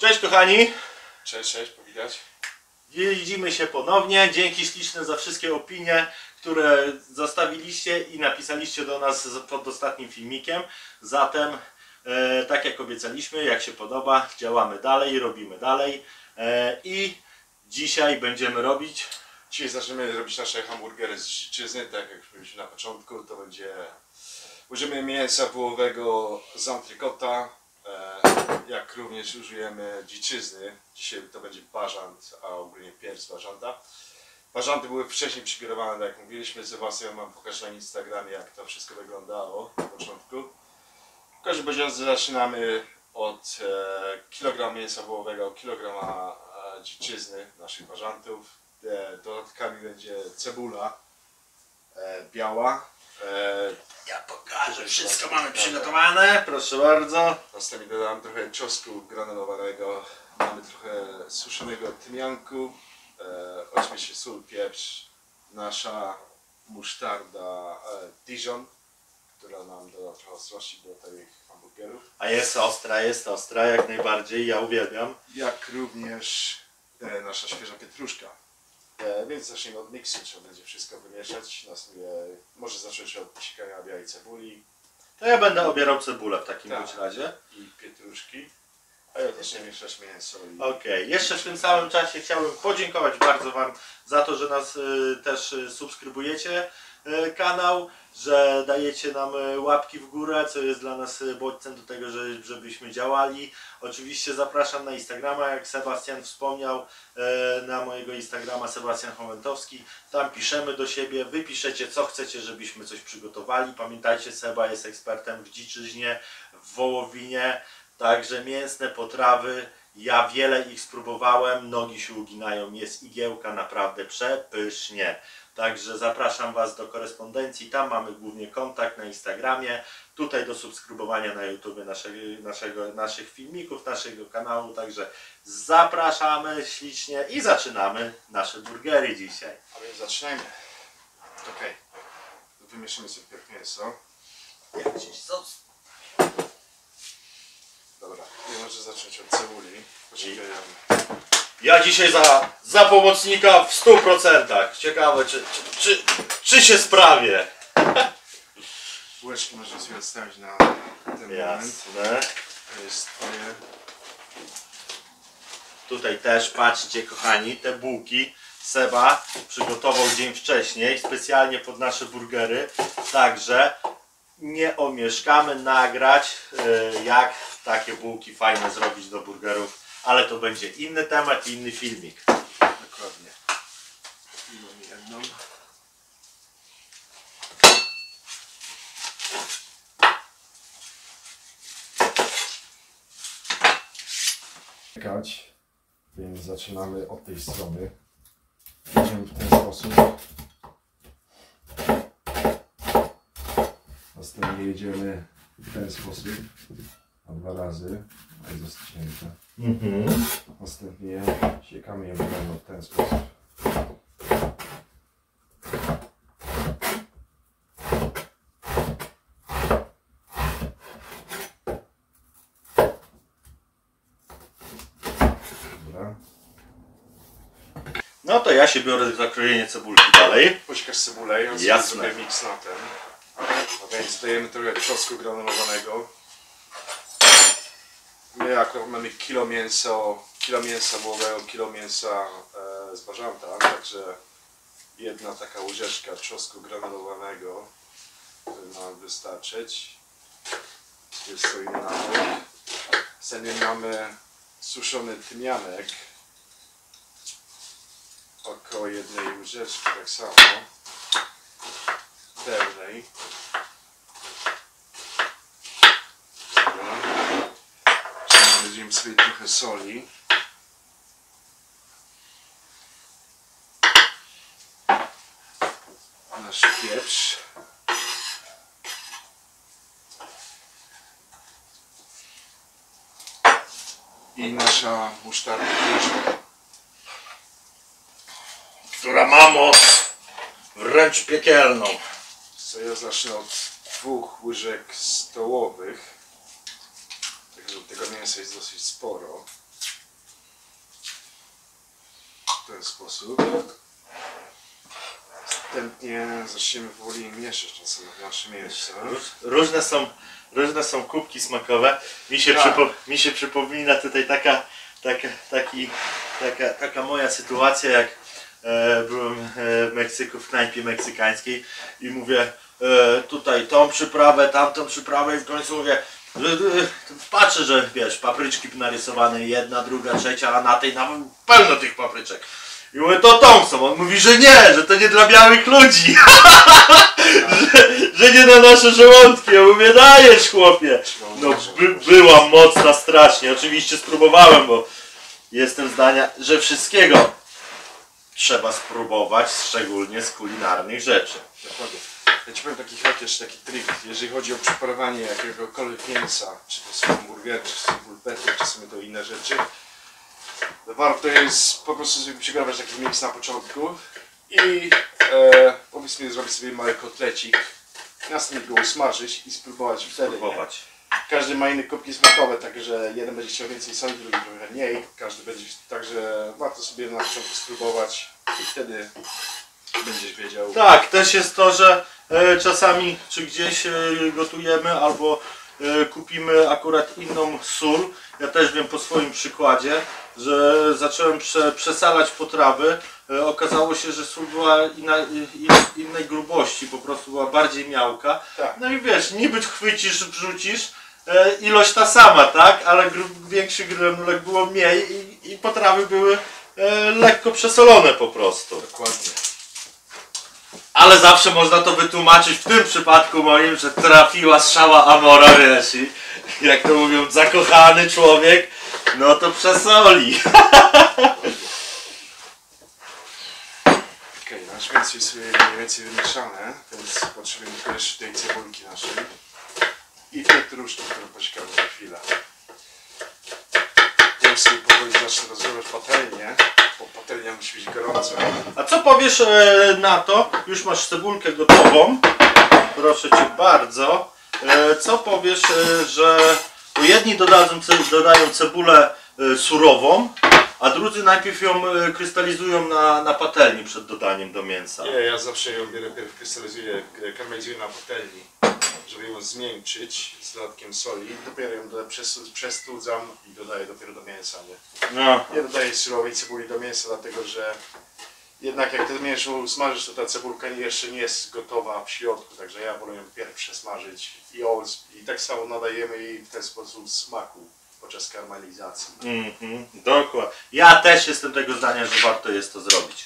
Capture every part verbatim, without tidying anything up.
Cześć kochani! Cześć, cześć, powitać. Widzimy się ponownie. Dzięki śliczne za wszystkie opinie, które zostawiliście i napisaliście do nas pod ostatnim filmikiem. Zatem, e, tak jak obiecaliśmy, jak się podoba, działamy dalej, robimy dalej. E, I dzisiaj będziemy robić... Dzisiaj zaczniemy robić nasze hamburgery z dziczyzny, tak jak już mówiliśmy na początku. To będzie... Użyjemy mięsa wołowego z antrykota, e, jak również użyjemy dziczyzny. Dzisiaj to będzie bażant, a ogólnie pierś z bażanta. Bażanty były wcześniej przygotowane, tak jak mówiliśmy. Sebastian wam pokaże na Instagramie, jak to wszystko wyglądało na początku. W każdym razie zaczynamy od e, kilogram mięsa wołowego, kilograma e, dziczyzny naszych bażantów. E, dodatkami będzie cebula e, biała. E, Ja pokażę, wszystko mamy przygotowane, proszę bardzo. Następnie dodam trochę czosnku granulowanego, mamy trochę suszonego tymianku, e, oczywiście sól, pieprz, nasza musztarda e, Dijon, która nam doda trochę ostrości do tych hamburgerów. A jest ostra, jest ostra, jak najbardziej, ja uwielbiam. Jak również e, nasza świeża pietruszka. E, więc zaczniemy od miksu, trzeba będzie wszystko wymieszać. Następnie może zacząć od psikania białej cebuli. To ja będę obierał cebulę w takim Tak. bądź razie. I pietruszki. A ja zacznę mieszać mięso. I... Okej, okay. Jeszcze w tym samym czasie chciałbym podziękować bardzo Wam za to, że nas y, też y, subskrybujecie y, kanał, że dajecie nam y, łapki w górę, co jest dla nas y, bodźcem do tego, że, żebyśmy działali. Oczywiście zapraszam na Instagrama, jak Sebastian wspomniał, y, na mojego Instagrama Sebastian Chowentowski. Tam piszemy do siebie, wy piszecie, co chcecie, żebyśmy coś przygotowali. Pamiętajcie, Seba jest ekspertem w dziczyźnie, w wołowinie. Także mięsne potrawy, ja wiele ich spróbowałem, nogi się uginają, jest igiełka naprawdę przepysznie. Także zapraszam Was do korespondencji, tam mamy głównie kontakt na Instagramie, tutaj do subskrybowania na YouTube naszego, naszego, naszych filmików, naszego kanału. Także zapraszamy ślicznie i zaczynamy nasze burgery dzisiaj. A więc zaczynajmy. Ok, wymieszymy sobie pierw mięso. Jak dziś sos? Dobra, i może zacząć od cebuli. Poczekaj. Ja dzisiaj za, za pomocnika w stu procentach. Ciekawe, czy, czy, czy, czy się sprawię. Bułeczki można sobie odstawić na ten moment. Jasne. To jest twoje. Tutaj też patrzcie kochani, te bułki Seba przygotował dzień wcześniej specjalnie pod nasze burgery. Także nie omieszkamy nagrać, jak takie bułki fajne zrobić do burgerów, ale to będzie inny temat i inny filmik. Dokładnie. I mam jedną. Czekać, więc zaczynamy od tej strony. Idziemy w ten sposób. Następnie jedziemy w ten sposób, a dwa razy, a jest zaścięte. Mhm. Następnie siekamy je w ten sposób. Dobra. No to ja się biorę za krojenie cebulki dalej. Posikasz cebulę, ja Jasne. sobie zrobię miks na ten. A więc dajemy trochę czosnku granulowanego. My akurat mamy kilo mięsa, kilo mięsa wołowego, kilo mięsa e, z bażanta, także jedna taka łyżeczka czosnku granulowanego powinna nam wystarczyć. Stosujemy na bok. Następnie mamy suszony tymianek, około jednej łyżeczki, tak samo, pełnej. Weźmiemy sobie trochę soli. Nasz pieprz. I nasza musztarda, Która ma moc wręcz piekielną. co ja zacznę od dwóch łyżek stołowych. Tego, tego mięsa jest dosyć sporo. w ten sposób. Następnie zaczniemy powoli mieszać czasem w nasze mięso. Różne są, różne są kubki smakowe. Mi się, Tak. przypo, mi się przypomina tutaj taka, taka, taki, taka, taka moja sytuacja, jak e, byłem e, w Meksyku, w knajpie meksykańskiej i mówię e, tutaj tą przyprawę, tamtą przyprawę i w końcu mówię e, e, patrzę, że wiesz, papryczki narysowane, jedna, druga, trzecia, a na tej nawet pełno tych papryczek. I mówię, to tą są. On mówi, że nie, że to nie dla białych ludzi. że, że nie na nasze żołądki. Ja mówię, dajesz chłopie. No by, była mocna strasznie. Oczywiście spróbowałem, bo jestem zdania, że wszystkiego trzeba spróbować, szczególnie z kulinarnych rzeczy. Dokładnie. Ja ci powiem taki hack, jeszcze taki trik. Jeżeli chodzi o przyprawianie jakiegokolwiek mięsa, czy to są hamburgery, czy są pulpety, czy są to inne rzeczy, warto jest po prostu sobie przygotować taki miks na początku i e, powiedzmy zrobić sobie mały kotlecik, następnie go usmażyć i spróbować wtedy. Spróbować. Każdy ma inne kubki smakowe, także jeden będzie chciał więcej soli, drugi trochę mniej. Każdy będzie, także warto sobie na początku spróbować i wtedy będziesz wiedział. Tak, też jest to, że e, czasami czy gdzieś e, gotujemy albo e, kupimy akurat inną sól. Ja też wiem po swoim przykładzie, że zacząłem prze, przesalać potrawy. E, okazało się, że sól była inna, in, innej grubości, po prostu była bardziej miałka. Tak. No i wiesz, niby chwycisz, wrzucisz, e, ilość ta sama, tak? Ale gru, większy granulek było mniej i, i potrawy były e, lekko przesolone po prostu. Dokładnie. Ale zawsze można to wytłumaczyć w tym przypadku moim, że trafiła strzała Amora, wiesz, i jak to mówią, zakochany człowiek, no to przesoli. Okej, nasz mięso jest sobie mniej więcej wymieszane, więc potrzebujemy tylko jeszcze tej cebulki naszej i pietruszki, którą poczekamy za chwilę. Ja już sobie powoli zacznę rozgrzewać patelnię, bo patelnia musi być gorąca. A co powiesz e, na to? Już masz cebulkę gotową, proszę Cię bardzo. E, co powiesz, e, że jedni dodadzą, ce, dodają cebulę e, surową, a drudzy najpierw ją e, krystalizują na, na patelni przed dodaniem do mięsa. Nie, ja zawsze ją biorę, najpierw krystalizuję, karmelizuję na patelni, żeby ją zmiękczyć z dodatkiem soli. Dopiero ją dodaję, przestudzam i dodaję dopiero do mięsa. Nie? No. Nie dodaję surowej cebuli do mięsa, dlatego że jednak jak to mięso usmażysz, to ta cebulka jeszcze nie jest gotowa w środku, także ja wolę ją pierw przesmażyć i, o, i tak samo nadajemy jej w ten sposób smaku podczas karmelizacji. Mhm, dokładnie. Ja też jestem tego zdania, że warto jest to zrobić.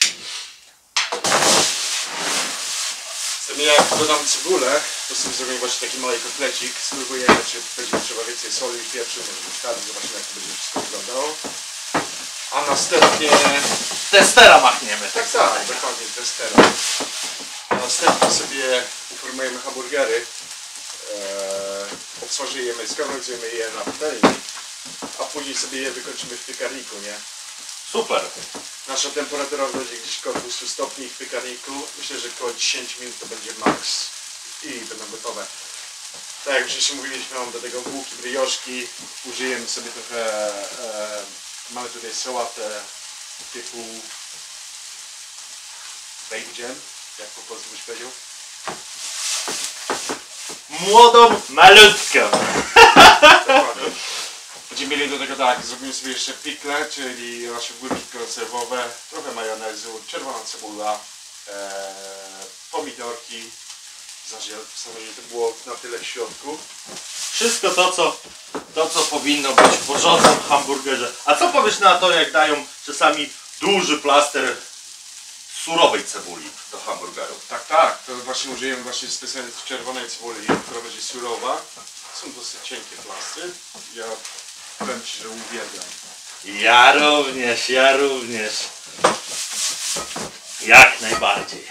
Następnie jak dodam cebulę, to sobie zrobimy właśnie taki mały kotlecik, spróbujemy, czy będzie trzeba więcej soli i pieprzu, może wystarczy, zobaczymy jak to będzie wszystko wyglądało. A następnie... Testera machniemy. Tak, tak, dokładnie, testera. A następnie sobie formujemy hamburgery, eee, obsmażyjemy, skarmelizujemy je na patelni, a później sobie je wykończymy w piekarniku, nie? Super. Nasza temperatura będzie gdzieś około dwieście stopni w piekarniku. Myślę, że około dziesięć minut to będzie max i będą gotowe. Tak jak wcześniej mówiliśmy, mam do tego bułki, brioszki. Użyjemy sobie trochę, e, mamy tutaj sałatę typu baked jam, jak po polsku byś powiedział. Młodą, malutką. Dokładnie. Będziemy mieli do tego tak, zrobimy sobie jeszcze pikle, czyli nasze górki konserwowe, trochę majonezu, czerwona cebula, e, pomidorki, żeby to było na tyle w środku. Wszystko to co, to, co powinno być w porządnym hamburgerze. A co powiesz na to, jak dają czasami duży plaster surowej cebuli do hamburgerów? Tak, tak, to właśnie użyjemy właśnie specjalnie czerwonej cebuli, która będzie surowa. Są dosyć cienkie plastry. Ja powiem Ci, że uwielbiam. Ja również, ja również. Jak najbardziej.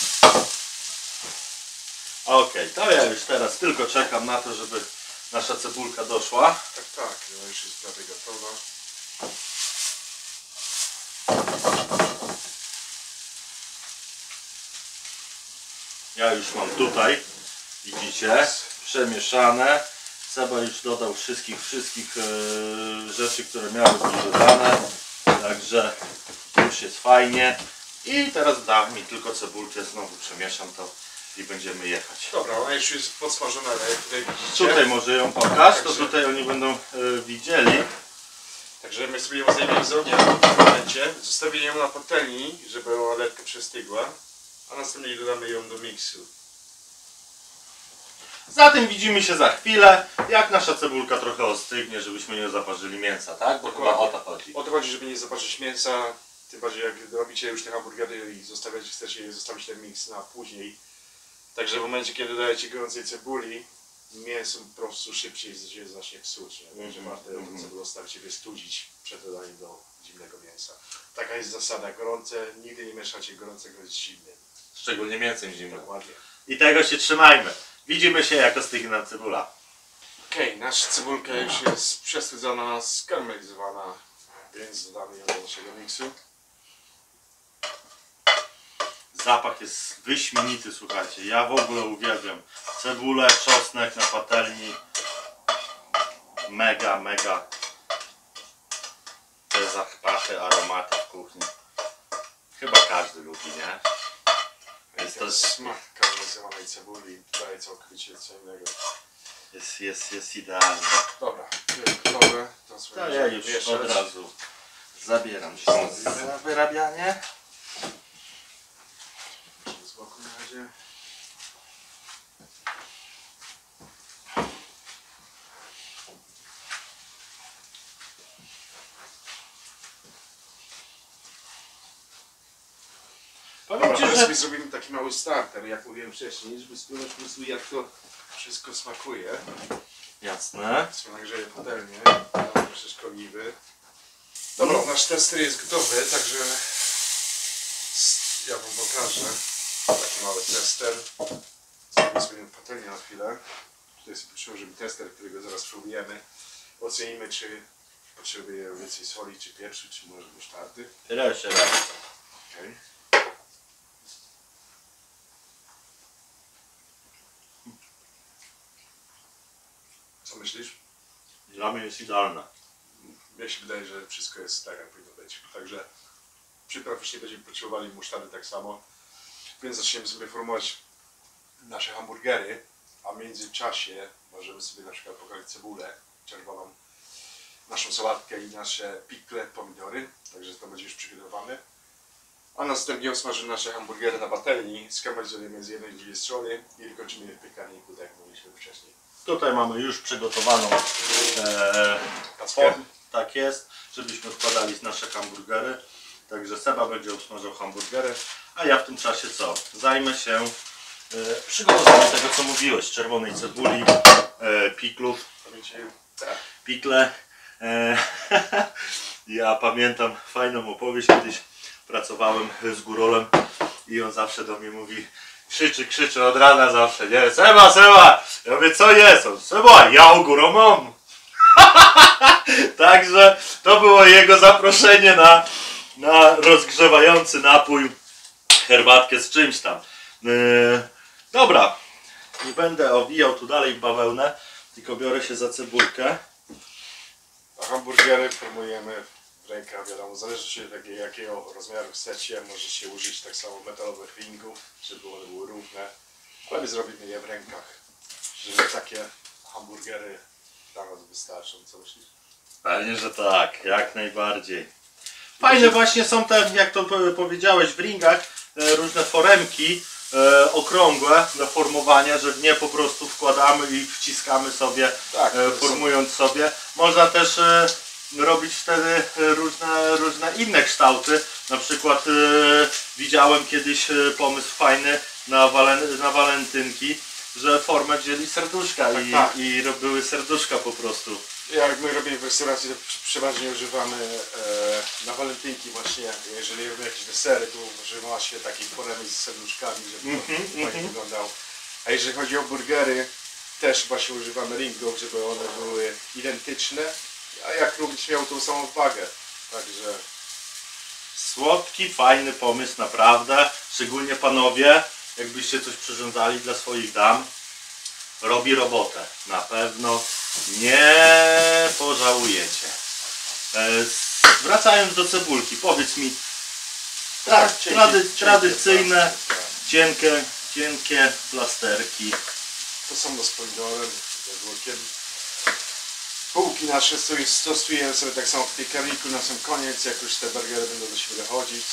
Okej, to ja już teraz tylko czekam na to, żeby nasza cebulka doszła. Tak, tak, no już jest prawie gotowa. Ja już mam tutaj, widzicie, przemieszane. Seba już dodał wszystkich, wszystkich e, rzeczy, które miały być dodane. Także już jest fajnie. I teraz da mi tylko cebulkę, znowu przemieszam to i będziemy jechać. Dobra, ona już jest podsmażona, jak tutaj widzicie. Tutaj może ją pokaż, to Także- tutaj oni będą y, widzieli. Także my sobie ją zdejmiemy z ognia w tym momencie. Zostawimy ją na patelni, żeby ona lekko przestygła. A następnie dodamy ją do miksu. Zatem widzimy się za chwilę, jak nasza cebulka trochę ostygnie, żebyśmy nie zaparzyli mięsa, tak? Bo chyba o to chodzi. O to chodzi, żeby nie zaparzyć mięsa. Tym bardziej jak robicie już te hamburgery i zostawiacie, chcecie zostawić ten miks na później. Także w momencie, kiedy dodajecie gorącej cebuli, mięso po prostu szybciej się zacznie psuć. Nie? Także Mhm, warto mhm. tę cebulę zostawić, wystudzić przed dodaniem do zimnego mięsa. Taka jest zasada. Gorące, nigdy nie mieszacie gorącego z zimnym. Szczególnie mięsem zimnym. Dokładnie. I tego się trzymajmy. Widzimy się, jak ostygnie nam cebula. Okej, okay, nasza cebulka już jest przestudzona, skarmelizowana, więc dodamy ją do naszego miksu. Zapach jest wyśmienity, słuchajcie. Ja w ogóle uwielbiam cebulę, czosnek na patelni. Mega, mega. Te zapachy, aromaty w kuchni. Chyba każdy lubi, nie? Jest to Ten smak karmelizowanej cebuli daje całkowicie co innego. jest, jest, jest idealne. Dobra, to jest gotowe. To sobie To ja już mieszać. od razu zabieram się za wyrabianie. Z boku na razie. Powiem Dobra, ci, teraz że... sobie zrobimy taki mały starter, jak mówiłem wcześniej, żeby spróbować po prostu jak to wszystko smakuje. Jasne. Sobie nagrzeję patelnię, dam troszeczkę oliwy. Dobra, nasz tester jest gotowy, także ja wam pokażę. Taki mały tester. Zrobimy sobie patelnię na chwilę. Tutaj sobie przyłożymy tester, którego zaraz próbujemy. Ocenimy, czy potrzebuje więcej soli, czy pieprzu, czy może musztardy. Tyle się robi. Okay. Co myślisz? Dla mnie jest idealna. Mnie się wydaje, że wszystko jest tak, jak powinno być. Także przypraw już nie będziemy potrzebowali, musztardy tak samo. Więc zaczniemy sobie formować nasze hamburgery, a w międzyczasie możemy sobie na przykład pokroić cebulę czerwoną, naszą sałatkę i nasze pickle, pomidory. Także to będzie już przygotowane. A następnie osmażymy nasze hamburgery na patelni, skarmelizujemy z jednej i drugiej strony i wykończymy je w piekarniku, tak jak mówiliśmy wcześniej. Tutaj mamy już przygotowaną e, Tackę. form, tak jest, żebyśmy wkładali nasze hamburgery. Także Seba będzie obsmażał hamburgery, a ja w tym czasie co? Zajmę się e, przygotowaniem tego, co mówiłeś, czerwonej cebuli, e, piklów, Pamięcie? Tak. pikle. E, ja pamiętam fajną opowieść, kiedyś pracowałem z Górolem i on zawsze do mnie mówi, krzyczy, krzyczy od rana zawsze, nie? Seba, Seba! Ja mówię, co jest? On, Seba, ja u Góro mam. Także to było jego zaproszenie na, na rozgrzewający napój, herbatkę z czymś tam. Yy, dobra, nie będę owijał tu dalej w bawełnę, tylko biorę się za cebulkę. A hamburgery formujemy w rękach, wiadomo, zależy od jakiego, jakiego rozmiaru chcecie, możecie użyć tak samo metalowych ringów, żeby one były równe, ale my zrobimy je w rękach, żeby takie hamburgery dla nas wystarczą, co myślisz? Pewnie, że tak, jak najbardziej. Fajne właśnie są te, jak to powiedziałeś, w ringach, e, różne foremki e, okrągłe do formowania, że w nie po prostu wkładamy i wciskamy sobie, Tak, e, formując sobie. Można też e, robić wtedy różne, różne inne kształty. Na przykład e, widziałem kiedyś e, pomysł fajny na, walen, na walentynki, że formę wzięli serduszka Tak, i, tak. i robiły serduszka po prostu. Jak my robimy w restauracji, to przeważnie używamy e, na walentynki właśnie, jeżeli robimy jakieś desery, to używa się takiej formy z serduszkami, żeby Mhm, to fajnie mhm. wyglądał. A jeżeli chodzi o burgery, też właśnie używamy ringów, żeby one były identyczne, a jak robić miał tą samą wagę. Także Słodki, fajny pomysł, naprawdę. Szczególnie panowie, jakbyście coś przyrządzali dla swoich dam, robi robotę. Na pewno nie pożałujecie. E, wracając do cebulki, powiedz mi, Tra Tak, cienkie- trady cienkie tradycyjne, plasterki, tak. cienkie, cienkie plasterki. To samo z pomidorem, jak było kiedyś. Bułki nasze stoj- stosujemy sobie tak samo w piekarniku na sam koniec, jak już te burgery będą do siebie dochodzić.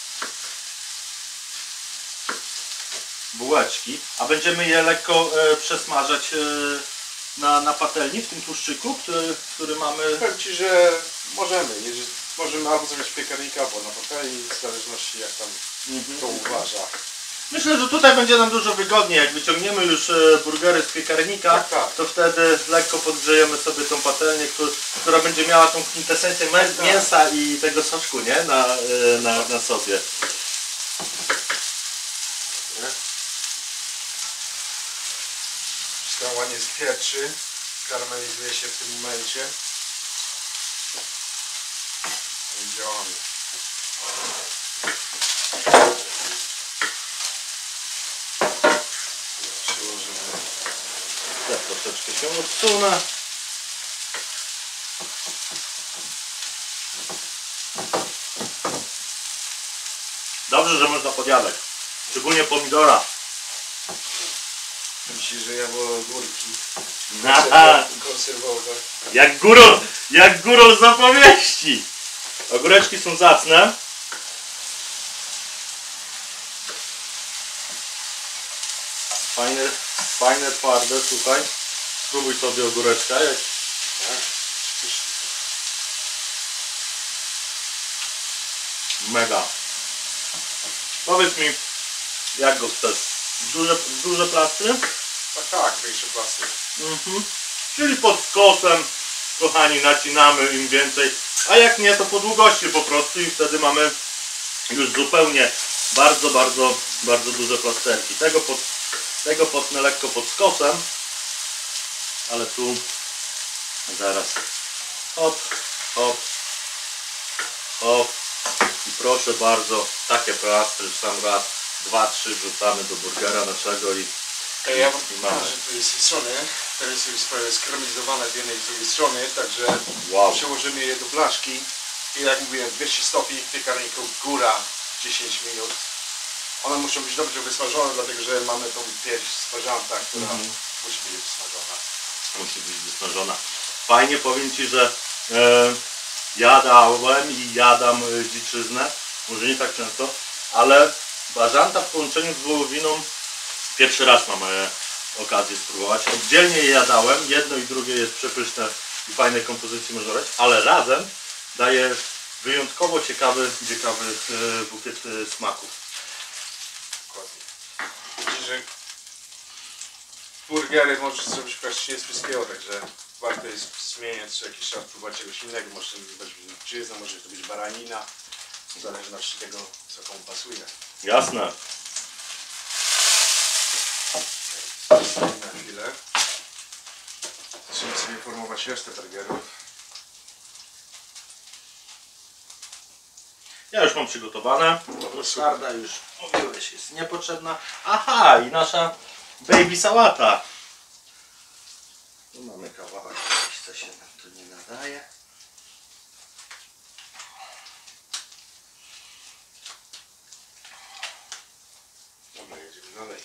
Bułeczki, a będziemy je lekko e, przesmażać e, na, na patelni w tym tłuszczyku, który, który mamy. Powiem Ci, że możemy, jeżeli, możemy albo zrobić piekarnika, albo na patelni, w zależności jak tam Mhm. to uważa. Myślę, że tutaj będzie nam dużo wygodniej. Jak wyciągniemy już e, burgery z piekarnika, Tak, tak. to wtedy lekko podgrzejemy sobie tą patelnię, któ- która będzie miała tą kwintesencję mę- Tak. mięsa i tego soczku, nie? Na, e, na, na sobie. Wszystko ładnie skwierczy, karamelizuje się w tym momencie. I działamy. Przyłożymy. Ja troszeczkę się odsunę. Dobrze, że można podjadać. Szczególnie pomidora. Myślisz, że ja było ogórki Aha, konserwowe. jak górol, jak górol z opowieści. Ogóreczki są zacne. Fajne, fajne, twarde, słuchaj. Spróbuj sobie ogóreczka. Jak... Tak, oczywiście. Mega. Powiedz mi, jak go chcesz? Duże, duże plastry? Tak, tak, większy plastik. Mhm. Czyli pod skosem, kochani, nacinamy im więcej. A jak nie, to po długości po prostu i wtedy mamy już zupełnie bardzo, bardzo, bardzo duże plasterki. Tego, pod, tego potnę lekko pod skosem, ale tu zaraz hop, hop, hop i proszę bardzo, takie plastry w sam raz, dwa, trzy wrzucamy do burgera naszego i Ej, ja mam I mamy. że tu jest z tej strony, teraz jest sprawa skarmelizowane z jednej i z drugiej strony, także wow. przełożymy je do blaszki i jak mówiłem, dwieście stopni w piekarniku, góra dziesięć minut. One muszą być dobrze wysmażone, dlatego że mamy tą pierś z parzanta, która Mhm. musi być wysmażona. Musi być wysmażona. Fajnie, powiem Ci, że e, jadałem i jadam e, dziczyznę, może nie tak często, ale bażanta w połączeniu z wołowiną pierwszy raz mam e, okazję spróbować. Oddzielnie je jadałem, jedno i drugie jest przepyszne i fajnej kompozycji możesz, ale razem daje wyjątkowo ciekawy, ciekawy e, bukiet e, smaków. Dokładnie. Widzisz, że burgery możesz zrobić praktycznie z wszystkiego, także warto jest zmieniać co jakiś czas, próbować czegoś innego. Może to być dziczyzna, może to być baranina, w zależności tego, co komu pasuje. Jasne. Na chwilę. Zaczniemy sobie formować resztę burgerów. Ja już mam przygotowane. Musztarda już mówiłeś, jest niepotrzebna. Aha, i nasza baby sałata. Tu mamy kawałek, co się nam tu nie nadaje. Dobra, jedziemy dalej.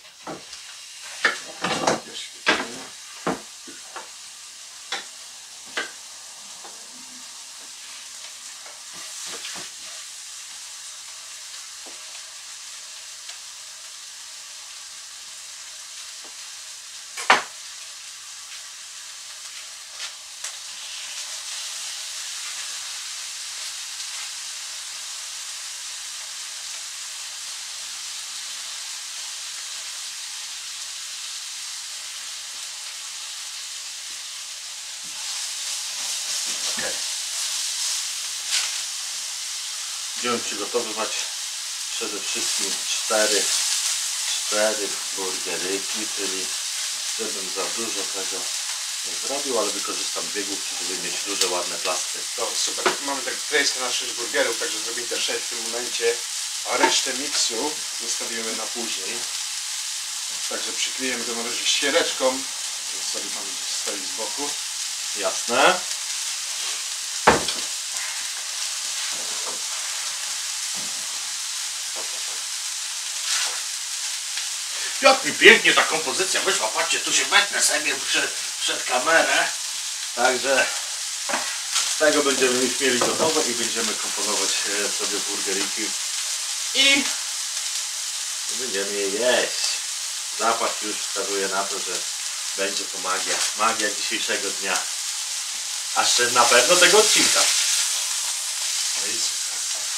Okay. Będziemy przygotowywać przede wszystkim cztery, cztery burgeryki, czyli żebym za dużo tego nie zrobił, ale wykorzystam dwie główki, żeby mieć duże, ładne plastry. To super. Mamy tak klejskę na sześć burgerów, także zrobimy też sześć w tym momencie, a resztę miksu zostawimy na później. Także przykryjemy to na razie ściereczką, że sobie tam stoi z boku. Jasne. Jak mi pięknie ta kompozycja wyszła, patrzcie, tu się metnę sobie przed, przed kamerę. Także z tego będziemy już mieli gotowe i będziemy komponować sobie burgeriki. I będziemy je jeść. Zapach już wskazuje na to, że będzie to magia. Magia dzisiejszego dnia. Aż na pewno tego odcinka. No i super.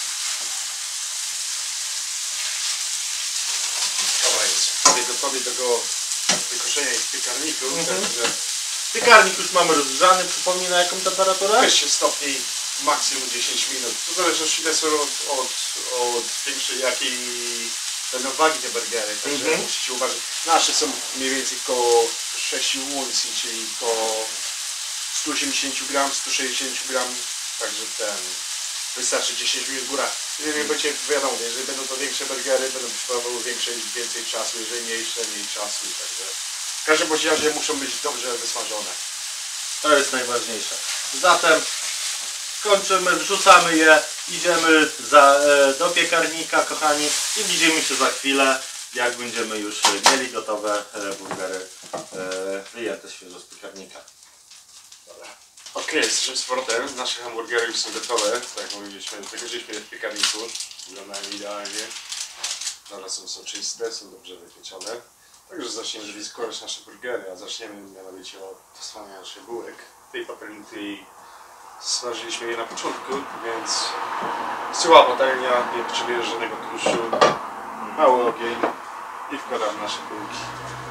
Kawa jest prawie gotowy do go wykoszenia w piekarniku, Mhm. także Piekarnik już mamy rozgrzany. Przypomnij, na jaką temperaturę? weźcie stopni, maksimum dziesięć minut. To w zależności też od, od, od większej jakiej będą wagi te burgery, także Mhm. musicie uważać. Nasze są mniej więcej koło sześć uncji, czyli koło sto osiemdziesiąt gram, sto sześćdziesiąt gram, także ten wystarczy dziesięć minut góra. Jeżeli będzie wiadomo, jeżeli będą to większe burgery, będą potrzebowały więcej, więcej czasu, jeżeli mniejsze, mniej czasu, także w każdym bądź razie muszą być dobrze wysmażone. To jest najważniejsze. Zatem kończymy, wrzucamy je, idziemy za, e, do piekarnika, kochani, i widzimy się za chwilę, jak będziemy już mieli gotowe e, burgery e, wyjęte świeżo z piekarnika. Dobra. Ok, jesteśmy z powrotem. Nasze hamburgery już są gotowe. Tak jak mówiliśmy, wykorzystaliśmy je w piekarniku. Wyglądają idealnie. Teraz są soczyste, są dobrze wypieczone. Także zaczniemy składać nasze burgery, a zaczniemy mianowicie od smażenia naszych bułek. W tej patelni, której smażyliśmy je na początku, więc syła patelnia, nie potrzebuje żadnego tłuszczu, mały ogień i wkładamy nasze bułki.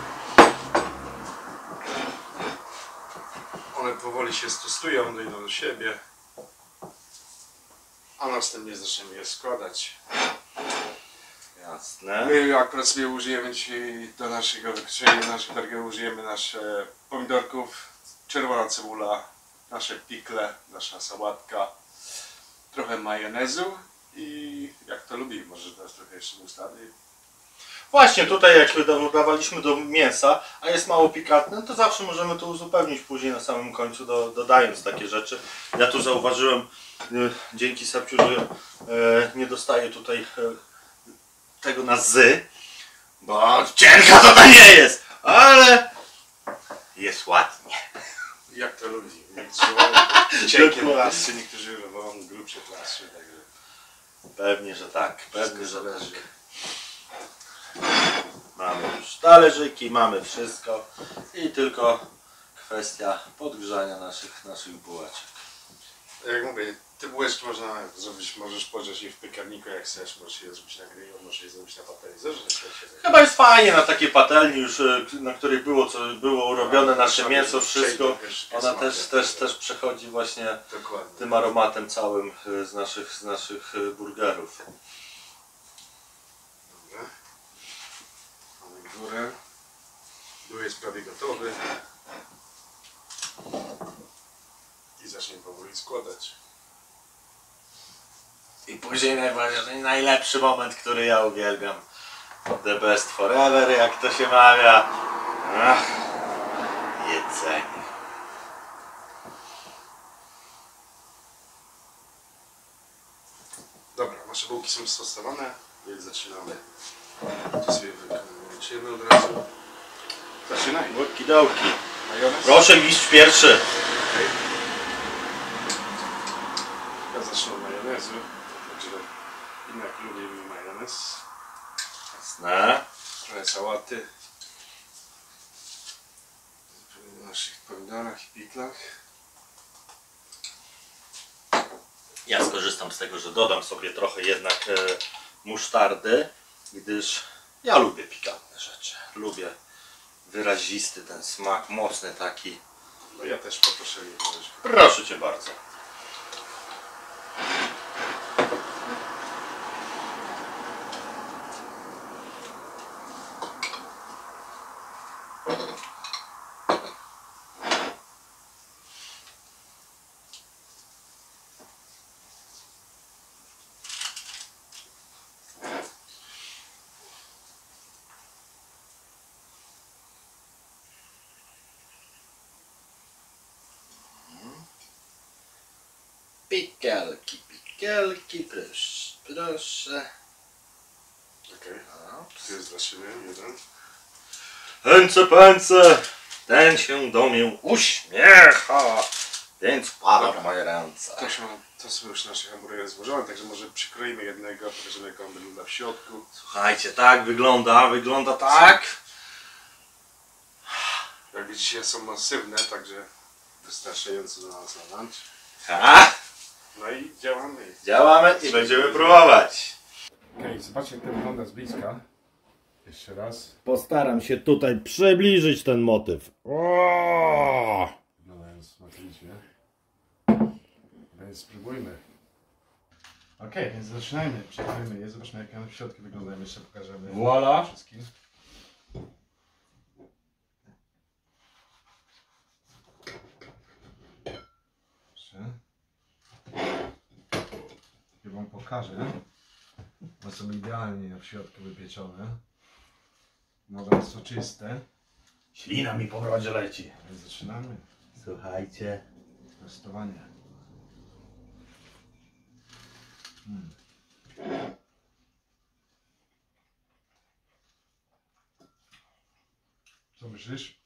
One powoli się stosują, dojdą do siebie, a następnie zaczniemy je składać. Jasne. My akurat sobie użyjemy dzisiaj do naszego wykoszenia, naszych burgerów użyjemy nasze pomidorków, czerwona cebula, nasze pikle, nasza sałatka, trochę majonezu i jak to lubi, może teraz trochę jeszcze mustady. Właśnie tutaj, jak dodawaliśmy do mięsa, a jest mało pikantne, to zawsze możemy to uzupełnić później na samym końcu, do, dodając takie rzeczy. Ja tu zauważyłem, y, dzięki Sapciu, że y, nie dostaję tutaj y, tego na zy, bo cienka to to nie jest, ale jest ładnie. Jak to lubi, niektórzy wolą cienkie Dokładnie. plasy, niektórzy wolą grubsze plasy, także Pewnie, że tak, wszystko pewnie, że zależy. tak. Mamy już talerzyki, mamy wszystko i tylko kwestia podgrzania naszych, naszych bułeczek. Jak mówię, te bułeczki można zrobić, możesz podgrzać je w piekarniku jak chcesz, możesz je zrobić na grillu, możesz je zrobić na patelni, zależy od ciebie. Chyba jest fajnie na takiej patelni już, y, na której było, co było robione nasze mięso, wszystko. Ona też, też, też przechodzi właśnie Dokładnie. tym aromatem całym y, z naszych, z naszych y, burgerów. Dobra. Mamy górę. Dół jest prawie gotowy. I zaczniemy powoli składać. I później najważniejszy, najlepszy moment, który ja uwielbiam. The best forever, jak to się mawia. Ach, jedzenie. Dobra, nasze bułki są stosowane, więc zaczynamy. To sobie wykończymy od razu. Zaczynaj. Okidoki. Majonez. Proszę mistrz pierwszy. Okej. Ja zacznę od majonezu, także jednak lubimy majonez. Jasne. Trochę sałaty. W naszych pomidorach i piklach. Ja skorzystam z tego, że dodam sobie trochę jednak e, musztardy, gdyż ja lubię pikantne rzeczy. Lubię wyrazisty ten smak, mocny taki. No ja też poproszę jedną rzecz. Proszę Cię bardzo. Pikelki, pikelki, proszę, proszę. Okej. Ups. Tu jest dla siebie jeden. Pęce, pęce, ten się do mnie uśmiecha, więc pada w moje ręce. To, się, to są już nasze hamburgery złożone, także może przykroimy jednego, pokażemy jak on wygląda w środku. Słuchajcie, tak wygląda, wygląda tak. Jak widzicie są masywne, także wystarczająco dla nas na lunch. Ha, No i działamy. działamy i będziemy próbować. Okej, okay, zobaczcie jak to wygląda z bliska. Jeszcze raz. Postaram się tutaj przybliżyć ten motyw. O! Wyglądają smakowicie. Więc spróbujmy. Ok, więc zaczynajmy. Przykryjmy je. Zobaczmy jak one w środku wyglądają. Jeszcze pokażemy Voila. wszystkim. Proszę. Ja wam pokażę. One są idealnie w środku wypieczone. Mogą być soczyste. Ślina mi po brodzie leci. Więc zaczynamy. Słuchajcie. Testowanie. Hmm. Co myślisz?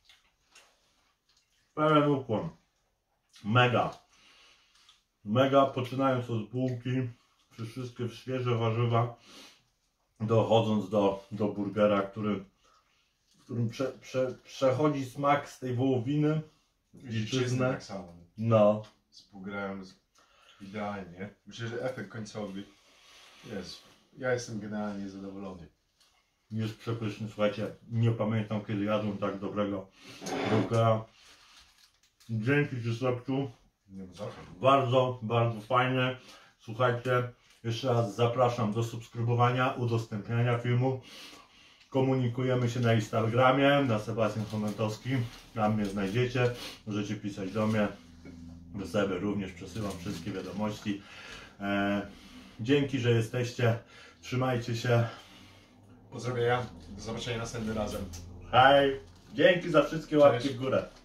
Pełen ukłon. Mega. Mega, poczynając od bułki, przez wszystkie świeże warzywa, dochodząc do, do burgera, który, w którym prze, prze, przechodzi smak z tej wołowiny. Dziczyzny tak samo. No. Współgrają z... idealnie. Myślę, że efekt końcowy jest. Ja jestem generalnie zadowolony. Jest przepyszny, słuchajcie, nie pamiętam kiedy jadłem tak dobrego burgera. Dzięki Ci, Slepciu. Nie ma za co. Bardzo, bardzo fajne. Słuchajcie, jeszcze raz zapraszam do subskrybowania, udostępniania filmu. Komunikujemy się na Instagramie, na Sebastian Chomentowski. Tam mnie znajdziecie. Możecie pisać do mnie. Do siebie również przesyłam wszystkie wiadomości. E, dzięki, że jesteście. Trzymajcie się. Pozdrowienia. Do zobaczenia następnym razem. Hej. Dzięki za wszystkie łapki Cześć. w górę.